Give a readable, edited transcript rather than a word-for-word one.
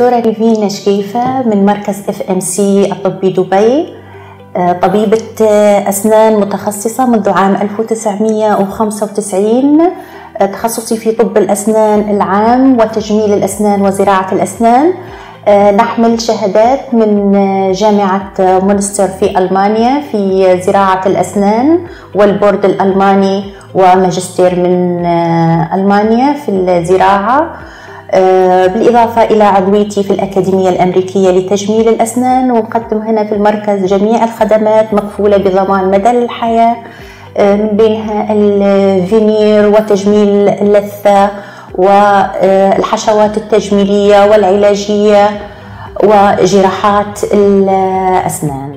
دكتورة ريفين شكيفة من مركز FMC الطبي دبي، طبيبة أسنان متخصصة منذ عام 1995. تخصصي في طب الأسنان العام وتجميل الأسنان وزراعة الأسنان. نحمل شهادات من جامعة مونستر في ألمانيا في زراعة الأسنان والبورد الألماني، وماجستير من ألمانيا في الزراعة، بالإضافة إلى عضويتي في الأكاديمية الأمريكية لتجميل الأسنان. ونقدم هنا في المركز جميع الخدمات مكفولة بضمان مدى الحياة، من بينها الفينير وتجميل اللثة والحشوات التجميلية والعلاجية وجراحات الأسنان.